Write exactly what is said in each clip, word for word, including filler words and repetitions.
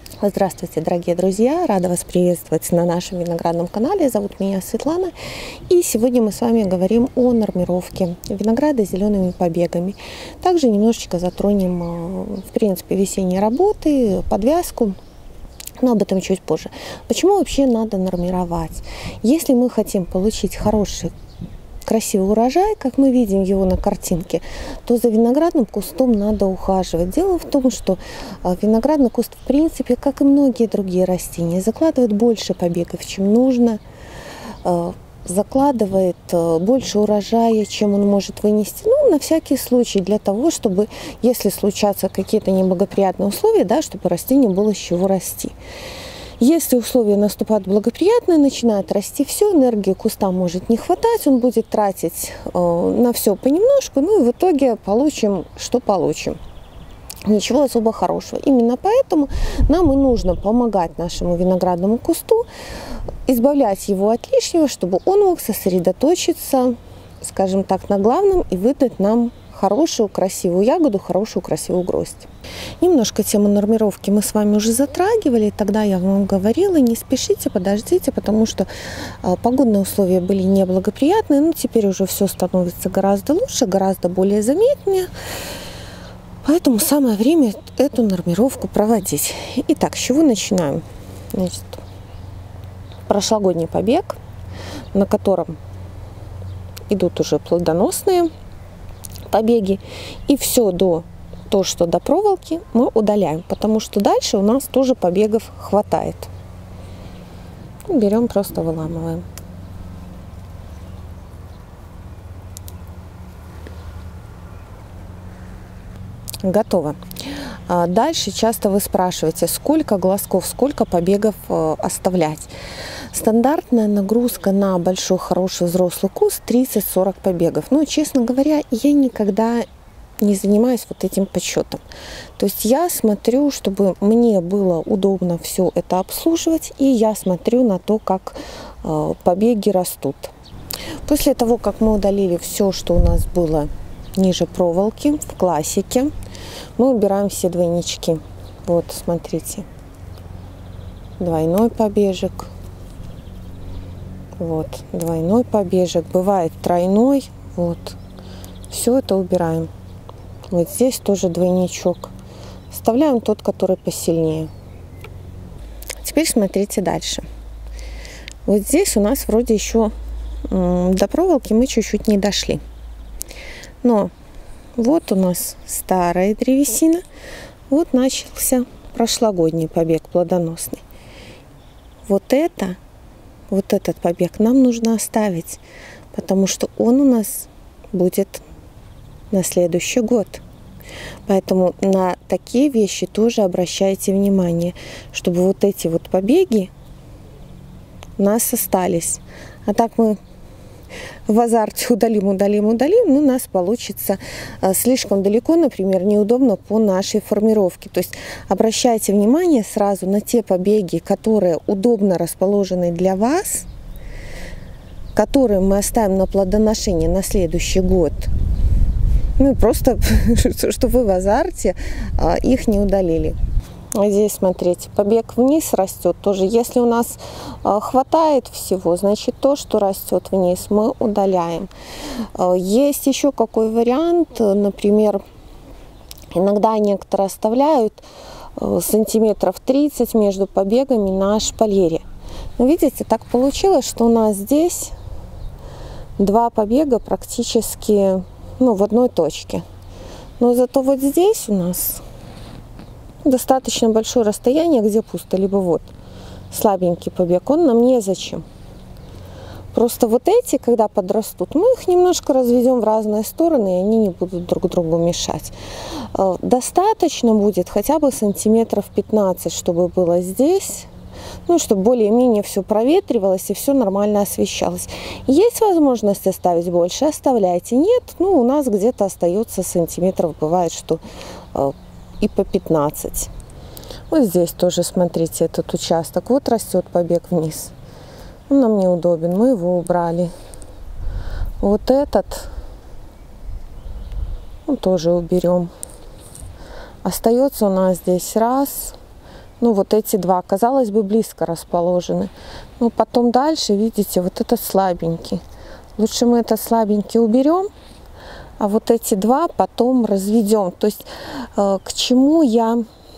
Здравствуйте, дорогие друзья! Рада вас приветствовать на нашем виноградном канале. Зовут меня Светлана. И сегодня мы с вами говорим о нормировке винограда зелеными побегами. Также немножечко затронем, в принципе, весенние работы, подвязку. Но об этом чуть позже. Почему вообще надо нормировать? Если мы хотим получить хороший, красивый урожай, как мы видим его на картинке, то за виноградным кустом надо ухаживать. Дело в том, что виноградный куст, в принципе, как и многие другие растения, закладывает больше побегов, чем нужно, закладывает больше урожая, чем он может вынести. Ну, на всякий случай, для того, чтобы, если случатся какие-то неблагоприятные условия, да, чтобы растению было с чего расти. Если условия наступают благоприятные, начинает расти все, энергии куста может не хватать, он будет тратить э, на все понемножку, ну и в итоге получим, что получим. Ничего особо хорошего. Именно поэтому нам и нужно помогать нашему виноградному кусту, избавлять его от лишнего, чтобы он мог сосредоточиться, скажем так, на главном и выдать нам хорошую, красивую ягоду, хорошую, красивую гроздь. Немножко тему нормировки мы с вами уже затрагивали. Тогда я вам говорила, не спешите, подождите, потому что а, погодные условия были неблагоприятные. Но теперь уже все становится гораздо лучше, гораздо более заметнее. Поэтому самое время эту нормировку проводить. Итак, с чего начинаем? Значит, прошлогодний побег, на котором идут уже плодоносные побеги, и все до то, что до проволоки, мы удаляем, потому что дальше у нас тоже побегов хватает. Берем, просто выламываем. Готово. Дальше часто вы спрашиваете, сколько глазков, сколько побегов оставлять. Стандартная нагрузка на большой, хороший взрослый куст тридцать-сорок побегов. Но, честно говоря, я никогда не занимаюсь вот этим подсчетом. То есть я смотрю, чтобы мне было удобно все это обслуживать, и я смотрю на то, как э, побеги растут. После того, как мы удалили все, что у нас было ниже проволоки, в классике, мы убираем все двойнички. Вот, смотрите. Двойной побежек. Вот, двойной побежек. Бывает тройной. Вот. Все это убираем. Вот здесь тоже двойничок. Вставляем тот, который посильнее. Теперь смотрите дальше. Вот здесь у нас вроде еще до проволоки мы чуть-чуть не дошли. Но вот у нас старая древесина. Вот начался прошлогодний побег плодоносный. Вот это, вот этот побег нам нужно оставить, потому что он у нас будет на следующий год. Поэтому на такие вещи тоже обращайте внимание, чтобы вот эти вот побеги у нас остались. А так мы в азарте удалим, удалим, удалим, ну, у нас получится а, слишком далеко, например, неудобно по нашей формировке. То есть обращайте внимание сразу на те побеги, которые удобно расположены для вас, которые мы оставим на плодоношение на следующий год. Ну, просто, чтобы вы в азарте а, их не удалили. Здесь, смотрите, побег вниз растет тоже. Если у нас а, хватает всего, значит, то, что растет вниз, мы удаляем. А, есть еще какой вариант, например, иногда некоторые оставляют а, сантиметров тридцать между побегами на шпалере. Но видите, так получилось, что у нас здесь два побега практически, ну, в одной точке. Но зато вот здесь у нас достаточно большое расстояние, где пусто, либо вот слабенький побег, он нам незачем. Просто вот эти, когда подрастут, мы их немножко разведем в разные стороны, и они не будут друг другу мешать. Достаточно будет хотя бы сантиметров пятнадцать, чтобы было здесь, ну, чтобы более-менее все проветривалось и все нормально освещалось. Есть возможность оставить больше, оставляйте. Нет, ну, у нас где-то остается сантиметров, бывает, что и по пятнадцать. Вот здесь тоже, смотрите, этот участок. Вот растет побег вниз. Он нам неудобен, мы его убрали. Вот этот ну, тоже уберем. Остается у нас здесь раз, Ну, вот эти два, казалось бы, близко расположены. Но потом дальше, видите, вот этот слабенький. Лучше мы этот слабенький уберем, а вот эти два потом разведем. То есть э, к чему я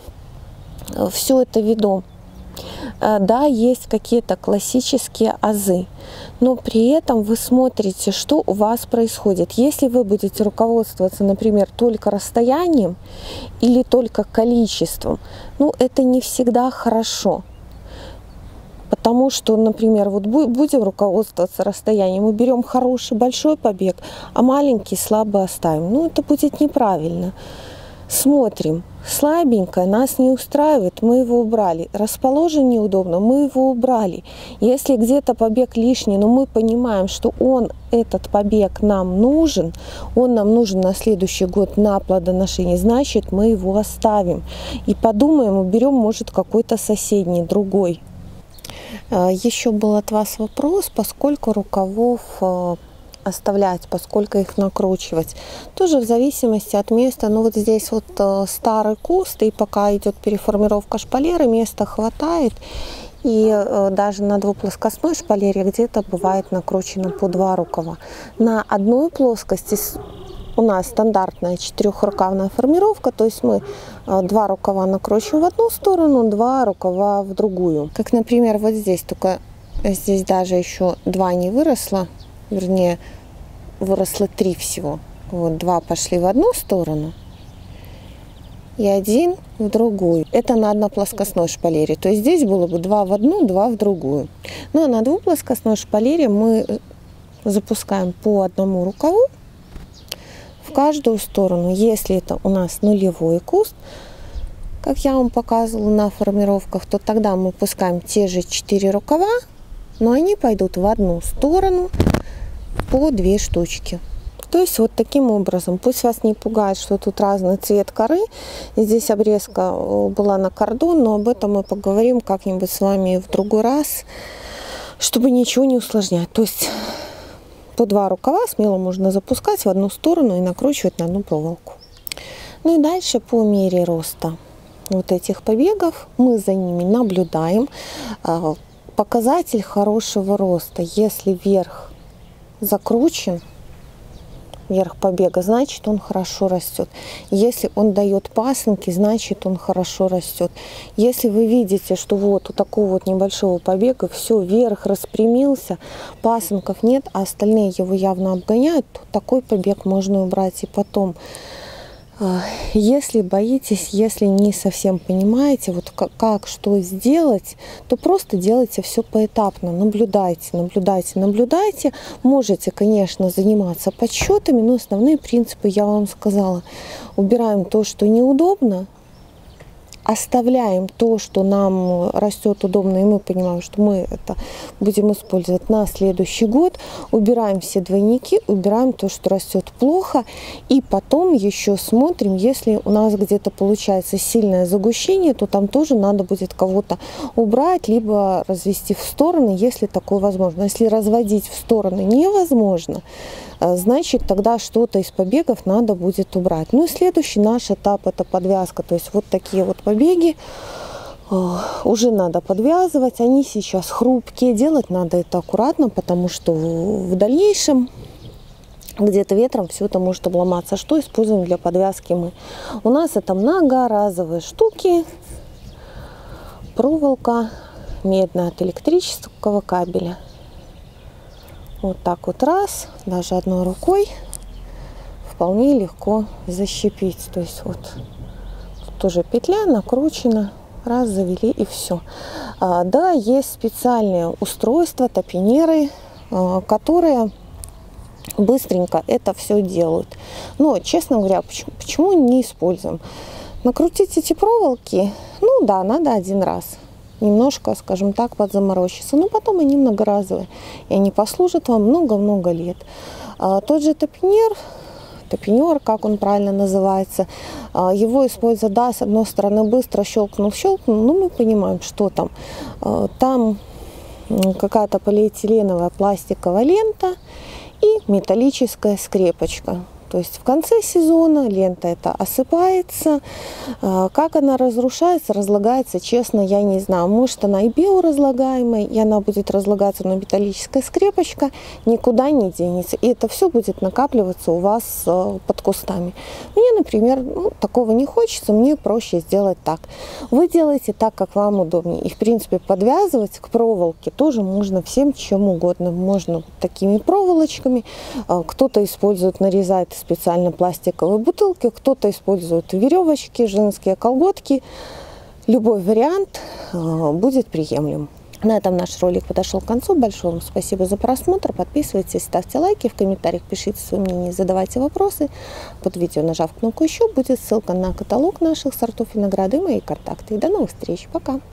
все это веду? Э, да, есть какие-то классические азы, но при этом вы смотрите, что у вас происходит. Если вы будете руководствоваться, например, только расстоянием или только количеством, ну, это не всегда хорошо. Потому что, например, вот будем руководствоваться расстоянием, мы берем хороший большой побег, а маленький слабый оставим. Ну, это будет неправильно. Смотрим. Слабенькое нас не устраивает, мы его убрали. Расположен неудобно, мы его убрали. Если где-то побег лишний, но мы понимаем, что он, этот побег нам нужен, он нам нужен на следующий год на плодоношение, значит, мы его оставим. И подумаем, уберем, может, какой-то соседний, другой. Еще был от вас вопрос, поскольку рукавов оставлять, поскольку их накручивать. Тоже в зависимости от места. Ну вот здесь вот старый куст, и пока идет переформировка шпалеры, места хватает. И даже на двуплоскостной шпалере где-то бывает накручено по два рукава. На одной плоскости у нас стандартная четырехрукавная формировка, то есть мы два рукава накручиваем в одну сторону, два рукава в другую. Как, например, вот здесь, только здесь даже еще два не выросло, вернее, выросло три всего. Вот два пошли в одну сторону и один в другую. Это на одноплоскостной шпалере. То есть здесь было бы два в одну, два в другую. Но на двуплоскостной шпалере мы запускаем по одному рукаву в каждую сторону. Если это у нас нулевой куст, как я вам показывала на формировках, то тогда мы пускаем те же четыре рукава, но они пойдут в одну сторону по две штучки. То есть вот таким образом. Пусть вас не пугает, что тут разный цвет коры. Здесь обрезка была на кордон, но об этом мы поговорим как-нибудь с вами в другой раз, чтобы ничего не усложнять. То есть по два рукава смело можно запускать в одну сторону и накручивать на одну проволоку. Ну и дальше по мере роста вот этих побегов мы за ними наблюдаем. Показатель хорошего роста: если верх закручен, верх побега, значит, он хорошо растет. Если он дает пасынки, значит, он хорошо растет. Если вы видите, что вот у такого вот небольшого побега все, верх распрямился, пасынков нет, а остальные его явно обгоняют, то такой побег можно убрать. И потом, если боитесь, если не совсем понимаете, вот как, как что сделать, то просто делайте все поэтапно. Наблюдайте, наблюдайте, наблюдайте. Можете, конечно, заниматься подсчетами, но основные принципы я вам сказала. Убираем то, что неудобно, оставляем то, что нам растет удобно, и мы понимаем, что мы это будем использовать на следующий год. Убираем все двойники, убираем то, что растет плохо, и потом еще смотрим, если у нас где-то получается сильное загущение, то там тоже надо будет кого-то убрать, либо развести в стороны, если такое возможно. Если разводить в стороны невозможно, значит, тогда что-то из побегов надо будет убрать. Ну и следующий наш этап — это подвязка. То есть вот такие вот побеги уже надо подвязывать. Они сейчас хрупкие, делать надо это аккуратно, потому что в дальнейшем где-то ветром все это может обломаться. Что используем для подвязки мы? У нас это многоразовые штуки, проволока медная от электрического кабеля. Вот так вот раз, даже одной рукой вполне легко защепить. То есть вот тут тоже петля накручена, раз завели и все. А, да, есть специальные устройства, топинеры, а, которые быстренько это все делают. Но, честно говоря, почему, почему не используем? Накрутить эти проволоки, ну да, надо один раз. Немножко, скажем так, подзаморочиться. Но потом они многоразовые, и они послужат вам много-много лет. А, тот же топинер, топинер, как он правильно называется, а, его используют, да, с одной стороны быстро щелкнул, щелкнул, но мы понимаем, что там. А, там какая-то полиэтиленовая пластиковая лента и металлическая скрепочка. То есть в конце сезона лента эта осыпается. Как она разрушается, разлагается, честно, я не знаю. Может, она и биоразлагаемая, и она будет разлагаться, но металлическая скрепочка никуда не денется. И это все будет накапливаться у вас под кустами. Мне, например, ну, такого не хочется, мне проще сделать так. Вы делаете так, как вам удобнее. И, в принципе, подвязывать к проволоке тоже можно всем чем угодно. Можно такими проволочками. Кто-то использует, нарезает специально пластиковые бутылки, кто-то использует веревочки, женские колготки. Любой вариант будет приемлем. На этом наш ролик подошел к концу. Большое вам спасибо за просмотр. Подписывайтесь, ставьте лайки, в комментариях пишите свои мнения, задавайте вопросы. Под видео, нажав кнопку «Еще», будет ссылка на каталог наших сортов винограда и мои контакты. И до новых встреч. Пока!